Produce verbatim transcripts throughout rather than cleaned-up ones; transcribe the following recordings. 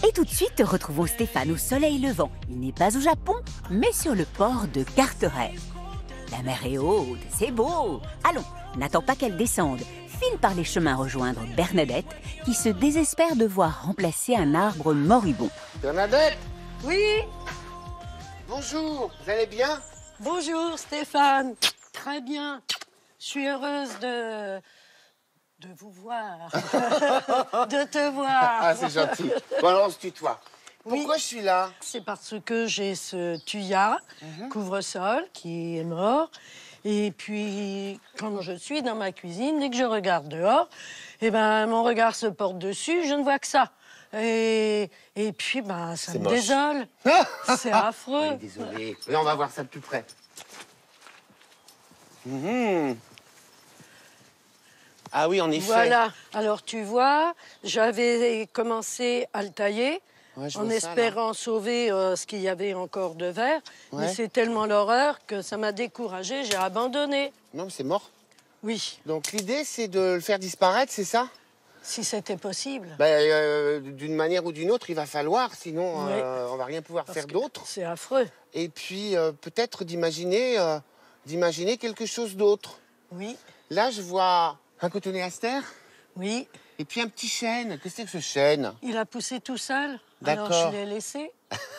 Et tout de suite, retrouvons Stéphane au soleil levant. Il n'est pas au Japon, mais sur le port de Carteret. La mer est haute, c'est beau. Allons, n'attends pas qu'elle descende. File par les chemins rejoindre Bernadette, qui se désespère de voir remplacer un arbre moribond. Bernadette! Oui? Bonjour, vous allez bien? Bonjour Stéphane. Très bien. Je suis heureuse de... de vous voir. De te voir. Ah, c'est gentil. Bon, alors on se tutoie. Oui. Pourquoi je suis là? C'est parce que j'ai ce tuya, Mhm. couvre-sol, qui est mort. Et puis, quand je suis dans ma cuisine, dès que je regarde dehors, eh ben, mon regard se porte dessus, je ne vois que ça. Et, et puis, ben, ça C'est me moche. désole. C'est affreux. Oui, désolé. Mais on va voir ça de plus près. Mhm. Ah oui, en effet. Voilà. Alors, tu vois, j'avais commencé à le tailler Ouais, je en vois ça, là. espérant sauver euh, ce qu'il y avait encore de vert. Ouais. Mais c'est tellement l'horreur que ça m'a découragée, j'ai abandonné. Non, mais c'est mort. Oui, Donc l'idée, c'est de le faire disparaître, c'est ça? si c'était possible. Ben, euh, d'une manière ou d'une autre, il va falloir, sinon Ouais. euh, on va rien pouvoir Parce faire que d'autre. C'est affreux. Et puis euh, peut-être d'imaginer, euh, d'imaginer quelque chose d'autre. Oui, Là, je vois un cotonnet Aster oui. et puis un petit chêne. Qu'est-ce que c'est que ce chêne? Il a poussé tout seul. Alors D'accord. je l'ai laissé.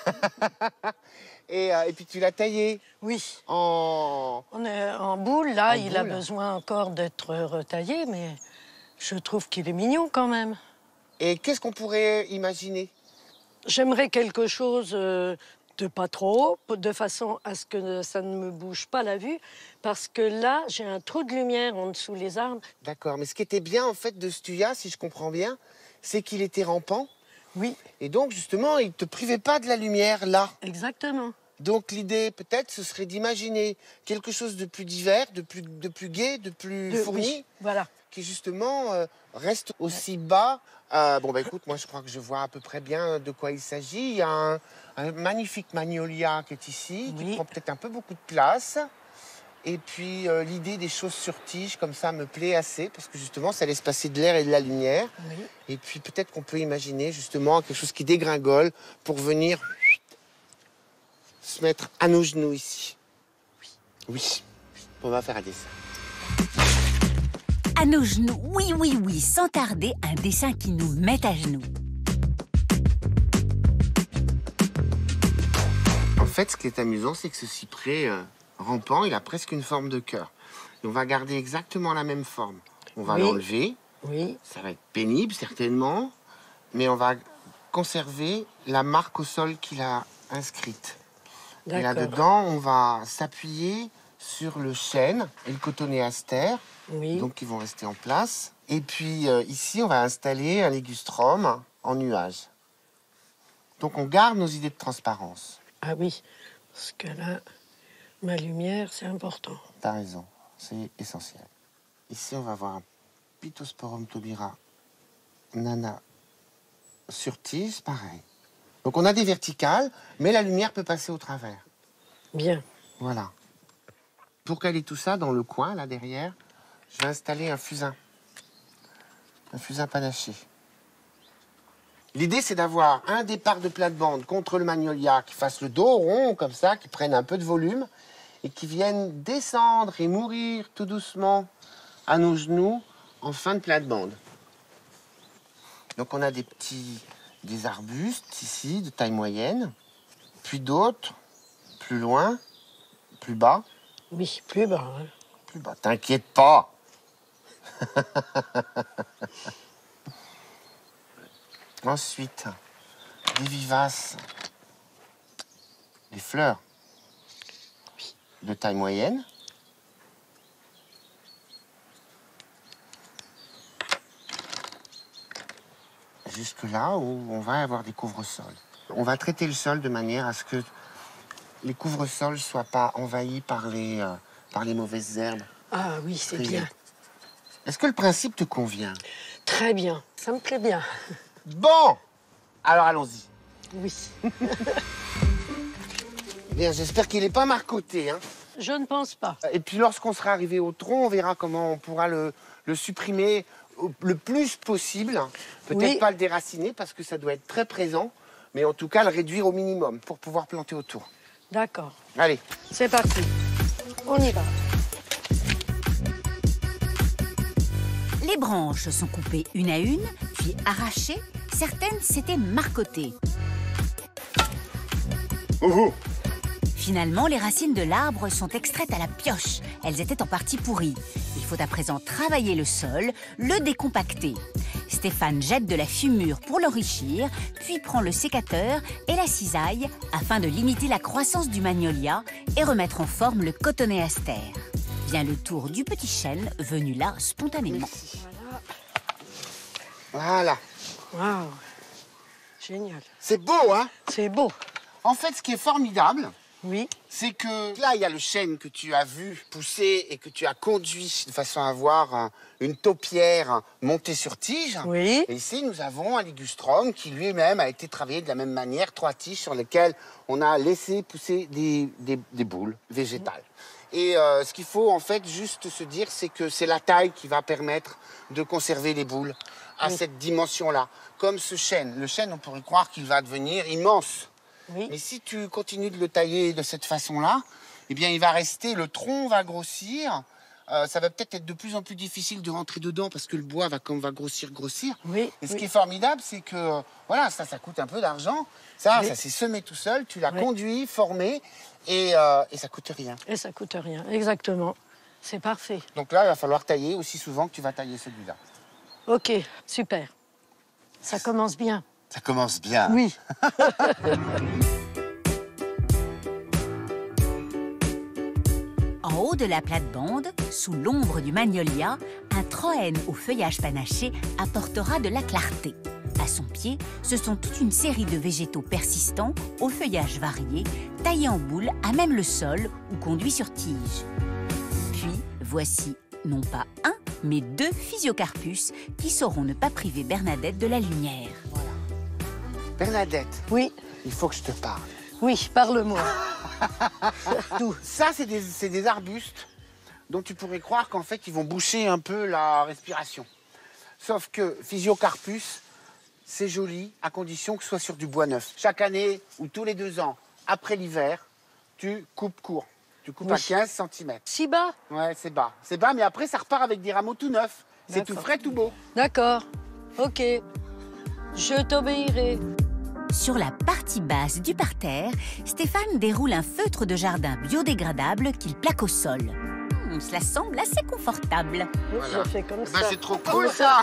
Et, euh, et puis tu l'as taillé Oui. en... On est en boule, là, En il a boule. besoin encore d'être retaillé, mais je trouve qu'il est mignon quand même. Et qu'est-ce qu'on pourrait imaginer? J'aimerais quelque chose euh, de pas trop haut, de façon à ce que ça ne me bouge pas la vue, parce que là, j'ai un trou de lumière en dessous les arbres. D'accord, mais ce qui était bien en fait de ce tuya, si je comprends bien, c'est qu'il était rampant. Oui, Et donc justement, il ne te privait pas de la lumière là. exactement. Donc l'idée peut-être, ce serait d'imaginer quelque chose de plus divers, de plus, de plus gai, de plus De- fourni, oui, voilà. qui justement euh, reste aussi bas. Euh, bon, bah écoute, moi je crois que je vois à peu près bien de quoi il s'agit. Il y a un, un magnifique magnolia qui est ici, qui Oui. prend peut-être un peu beaucoup de place. Et puis euh, l'idée des choses sur tige, comme ça, me plaît assez, parce que justement, ça laisse passer de l'air et de la lumière. Oui. Et puis peut-être qu'on peut imaginer justement quelque chose qui dégringole pour venir se mettre à nos genoux ici. Oui. Oui. On va faire un dessin. À nos genoux, oui, oui, oui, sans tarder, un dessin qui nous met à genoux. En fait, ce qui est amusant, c'est que ce cyprès euh, rampant, il a presque une forme de cœur. Et on va garder exactement la même forme. On va Oui. l'enlever. Oui, Ça va être pénible, certainement. Mais on va conserver la marque au sol qu'il a inscrite. Et d'accord. là-dedans, on va s'appuyer sur le chêne et le cotonnet Aster, Oui, donc qui vont rester en place. Et puis euh, ici, on va installer un légustrum en nuage. Donc on garde nos idées de transparence. ah oui, parce que là, ma lumière, c'est important. T'as raison, c'est essentiel. Ici, on va avoir un Pittosporum tobira nana sur tige, pareil. Donc on a des verticales, mais la lumière peut passer au travers. Bien. Voilà. Pour caler tout ça dans le coin, là derrière, je vais installer un fusain. Un fusain panaché. L'idée, c'est d'avoir un départ de plate-bande contre le magnolia qui fasse le dos rond, comme ça, qui prenne un peu de volume et qui vienne descendre et mourir tout doucement à nos genoux en fin de plate-bande. Donc on a des petits, des arbustes ici, de taille moyenne, puis d'autres, plus loin, plus bas. Oui, plus bas. Hein. Plus bas, t'inquiète pas. Ensuite, des vivaces, des fleurs de taille moyenne. Jusque là où on va avoir des couvre-sols. On va traiter le sol de manière à ce que les couvre-sols ne soient pas envahis par les, euh, par les mauvaises herbes. Ah oui, c'est Très bien. bien. Est-ce que le principe te convient? Très bien, ça me plaît bien. Bon, alors allons-y. Oui. Bien, j'espère qu'il n'est pas marcoté. Hein. Je ne pense pas. Et puis lorsqu'on sera arrivé au tronc, on verra comment on pourra le, le supprimer au- le plus possible. Peut-être Oui. pas le déraciner parce que ça doit être très présent, mais en tout cas le réduire au minimum pour pouvoir planter autour. D'accord. Allez. C'est parti. On y va. Les branches sont coupées une à une, puis arrachées. Certaines s'étaient marcottées. Oh, oh. Finalement, les racines de l'arbre sont extraites à la pioche. Elles étaient en partie pourries. Il faut à présent travailler le sol, le décompacter. Stéphane jette de la fumure pour l'enrichir, puis prend le sécateur et la cisaille afin de limiter la croissance du magnolia et remettre en forme le cotonéaster. Vient le tour du petit chêne, venu là spontanément. Voilà. Waouh. Génial. C'est beau, hein? C'est beau. En fait, ce qui est formidable, Oui. c'est que là, il y a le chêne que tu as vu pousser et que tu as conduit de façon à avoir un- une taupière montée sur tige. Oui. Et ici, nous avons un ligustrum qui lui-même a été travaillé de la même manière, trois tiges sur lesquelles on a laissé pousser des, des- des boules végétales. Et euh, ce qu'il faut en fait juste se dire, c'est que c'est la taille qui va permettre de conserver les boules à Oui. cette dimension-là. Comme ce chêne. Le chêne, on pourrait croire qu'il va devenir immense. Oui. Mais si tu continues de le tailler de cette façon-là, eh bien, il va rester, le tronc va grossir. Euh, ça va peut-être être de plus en plus difficile de rentrer dedans parce que le bois va, comme va grossir, grossir. Oui. Et ce oui. qui est formidable, c'est que, voilà, ça, ça coûte un peu d'argent. Ça, Oui. ça s'est semé tout seul. Tu l'as Oui. conduit, formé, et, euh, et ça coûte rien. Et ça coûte rien. Exactement. C'est parfait. Donc là, il va falloir tailler aussi souvent que tu vas tailler celui-là. Ok, super. Ça commence bien. Ça commence bien. Oui. En haut de la plate-bande, sous l'ombre du magnolia, un troène au feuillage panaché apportera de la clarté. À son pied, ce sont toute une série de végétaux persistants, au feuillage varié, taillés en boule à même le sol ou conduits sur tige. Puis, voici non pas un, mais deux physiocarpus qui sauront ne pas priver Bernadette de la lumière. Bernadette, Oui. il faut que je te parle. Oui, parle-moi. Tout. Ça, c'est des, c'est des arbustes dont tu pourrais croire qu'en fait, ils vont boucher un peu la respiration. Sauf que Physiocarpus, c'est joli à condition que ce soit sur du bois neuf. Chaque année ou tous les deux ans, après l'hiver, tu coupes court. Tu coupes Oui. à quinze centimètres. Si bas? Ouais, c'est bas. C'est bas, mais après, ça repart avec des rameaux tout neufs. C'est tout D'accord. frais, tout beau. D'accord. Ok. Je t'obéirai. Sur la partie basse du parterre, Stéphane déroule un feutre de jardin biodégradable qu'il plaque au sol. Hmm, cela semble assez confortable. Voilà. Je fais comme Eh ben, ça. c'est trop cool, ça.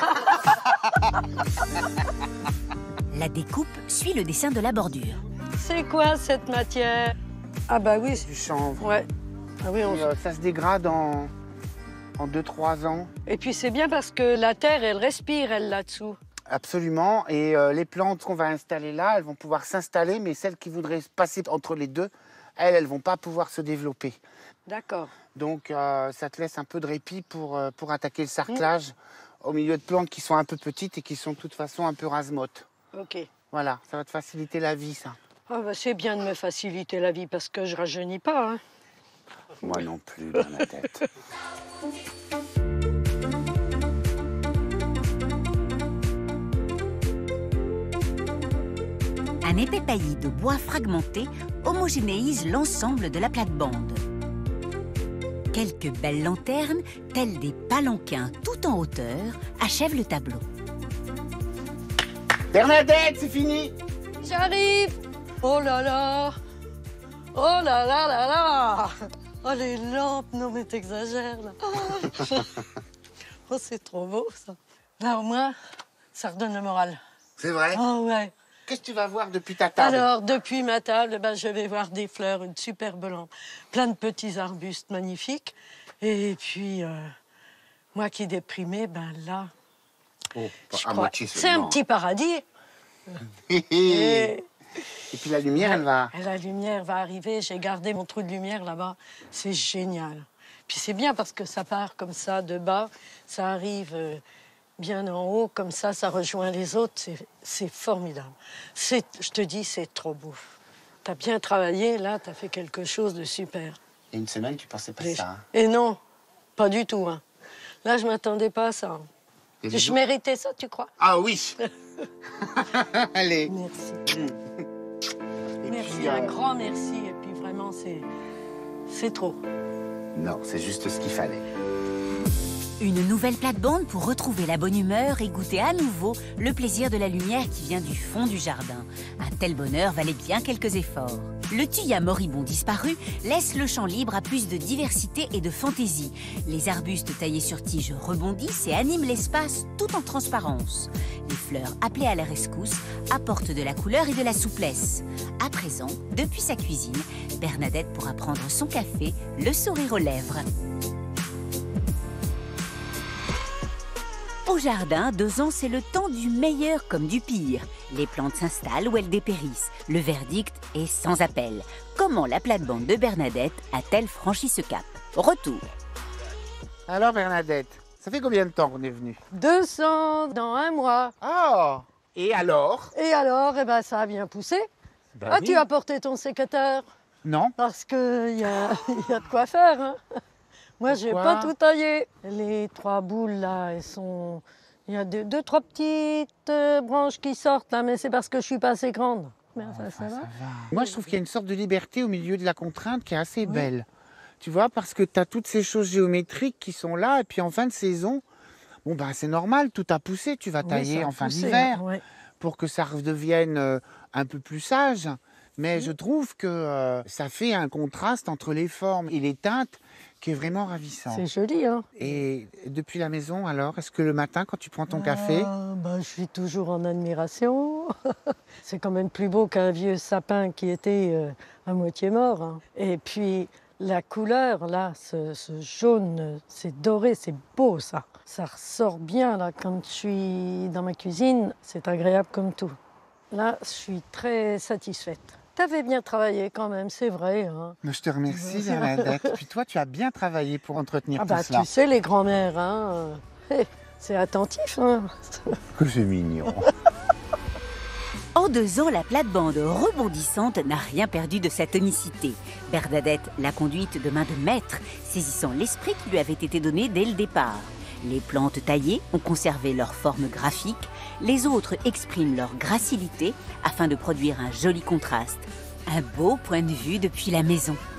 La découpe suit le dessin de la bordure. C'est quoi cette matière? Ah bah oui. Du chanvre. Ouais. Ah oui, on... Et, euh, ça se dégrade en, en deux trois ans. Et puis c'est bien parce que la terre, elle respire, elle, là-dessous. Absolument. Et euh, les plantes qu'on va installer là, elles vont pouvoir s'installer, mais celles qui voudraient passer entre les deux, elles, elles vont pas pouvoir se développer. D'accord. Donc, euh, ça te laisse un peu de répit pour, euh, pour attaquer le sarclage au milieu de plantes qui sont un peu petites et qui sont de toute façon un peu rasemottes. Ok. Voilà, ça va te faciliter la vie, ça. Ah bah c'est bien de me faciliter la vie parce que je rajeunis pas, hein. Moi non plus, Bernadette. Un épais paillis de bois fragmenté homogénéise l'ensemble de la plate-bande. Quelques belles lanternes, telles des palanquins tout en hauteur, achèvent le tableau. Bernadette, c'est fini. J'arrive. Oh là là. Oh là là là là. Oh les lampes, non mais t'exagères là. Oh c'est trop beau ça. Là au moins, ça redonne le moral. C'est vrai. Oh ouais. Qu'est-ce que tu vas voir depuis ta table? Alors, depuis ma table, ben, je vais voir des fleurs, une superbe lampe, plein de petits arbustes magnifiques. Et puis, euh, moi qui déprimais, ben là, Oh, je à crois- moitié c'est un seulement. petit paradis. Et... Et, Et puis la lumière, elle va... et la lumière va arriver. J'ai gardé mon trou de lumière là-bas. C'est génial. Puis c'est bien parce que ça part comme ça de bas, ça arrive euh, bien en haut, comme ça, ça rejoint les autres. C'est- C'est formidable. C'est- Je te dis, c'est trop beau. T'as bien travaillé, là, t'as fait quelque chose de super. Il y a une semaine, tu pensais pas Les- ça. Hein. Et non, pas du tout. Hein. Là, je m'attendais pas à ça. Et dis Je donc- méritais ça, tu crois? Ah oui. Allez. Merci. Et Merci, puis, un euh, grand merci. Et puis vraiment, c'est c'est trop. Non, c'est juste ce qu'il fallait. Une nouvelle plate-bande pour retrouver la bonne humeur et goûter à nouveau le plaisir de la lumière qui vient du fond du jardin. Un tel bonheur valait bien quelques efforts. Le thuya moribond disparu laisse le champ libre à plus de diversité et de fantaisie. Les arbustes taillés sur tiges rebondissent et animent l'espace tout en transparence. Les fleurs appelées à la rescousse apportent de la couleur et de la souplesse. À présent, depuis sa cuisine, Bernadette pourra prendre son café, le sourire aux lèvres. Au jardin, deux ans, c'est le temps du meilleur comme du pire. Les plantes s'installent ou elles dépérissent. Le verdict est sans appel. Comment la plate-bande de Bernadette a-t-elle franchi ce cap? Retour. Alors Bernadette, ça fait combien de temps qu'on est venu? deux cents dans un mois. Ah. Et alors? Et alors, eh ben, ça a bien poussé. Bah ah, oui. tu as porté ton sécateur? Non. Parce qu'il y a, y a de quoi faire. Hein. Moi, j'ai Pourquoi pas tout taillé. Les trois boules, là, elles sont... Il y a deux, deux trois petites euh, branches qui sortent, là, mais c'est parce que je suis pas assez grande. Mais enfin, ça va. Moi, je trouve qu'il y a une sorte de liberté au milieu de la contrainte qui est assez belle. Tu vois, parce que tu as toutes ces choses géométriques qui sont là, et puis en fin de saison, bon, bah, c'est normal, tout a poussé. Tu vas Oui, tailler ça a en fin poussé, d'hiver ouais. pour que ça redevienne euh, un peu plus sage. Mais je trouve que euh, ça fait un contraste entre les formes et les teintes qui est vraiment ravissant. C'est joli, hein? Et depuis la maison, alors, est-ce que le matin, quand tu prends ton café, Ah, bah, je suis toujours en admiration. C'est quand même plus beau qu'un vieux sapin qui était euh, à moitié mort. Hein. Et puis, la couleur, là, ce, ce jaune, c'est doré, c'est beau, ça. Ça ressort bien, là, quand je suis dans ma cuisine. C'est agréable comme tout. Là, je suis très satisfaite. T'avais bien travaillé quand même, c'est vrai. Hein. je te remercie, Bernadette. Puis toi, tu as bien travaillé pour entretenir Ah tout bah, cela. tu sais, les grands-mères, hein, euh, c'est attentif. Hein. Que c'est mignon. En deux ans, la plate-bande rebondissante n'a rien perdu de sa tonicité. Bernadette l'a conduite de main de maître, saisissant l'esprit qui lui avait été donné dès le départ. Les plantes taillées ont conservé leur forme graphique, les autres expriment leur gracilité afin de produire un joli contraste. Un beau point de vue depuis la maison.